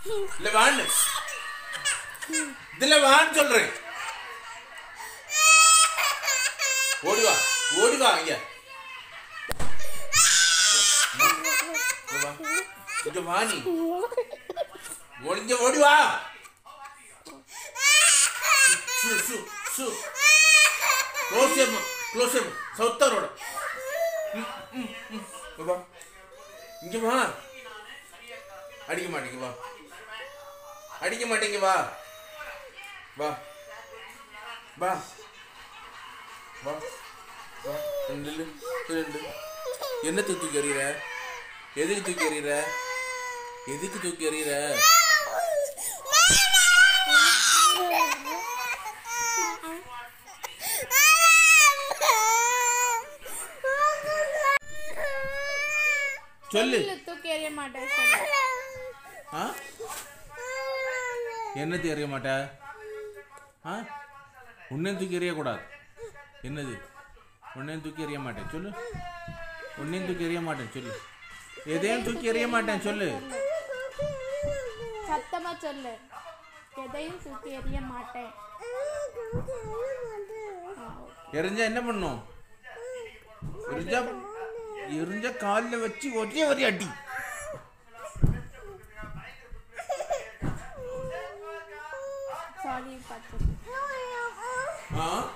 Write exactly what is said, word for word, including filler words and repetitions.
இல்ல வான்னு இதுல வான்னு சொல்றேன். ஓடி வா ஓடி வா இங்க இங்க வா நீ ஒளிஞ்ச ஓடி வா. சு சு சு க்ளோஸ் ஹிம் க்ளோஸ் ஹிம் சவுத்தரோட வா இங்க வா. அடிக்க மாட்டீங்க வா அடிக்க மாட்டீங்க வா வா வா வா வா நில்லு நில்லு. என்ன தூக்கி எறிகிற? எதுக்கு தூக்கி எறிகிற? எதுக்கு தூக்கி எறிகிற? சொல்லு. தூக்கி எறிய மாட்டேன் சொல்லு. ஆ என்ன தெரிய மாட்டே? ஆ உன்னையும் தூக்கி எறிய கூடாது. என்னது உன்னையும் தூக்கி எறிய மாட்டேன் சொல்லு. உன்னையும் தூக்கி எறிய மாட்டேன் சொல்லு. எதையும் தூக்கி எறிய மாட்டேன் சொல்லு. சத்தமா சொல்லு. எதையும் தூக்கி எறிய மாட்டேன். எரிஞ்சா என்ன பண்ணும்? எரிஞ்சா எரிஞ்ச காலில் வச்சு ஒரே ஒரே அடி. சாரி பாத்து. ஆ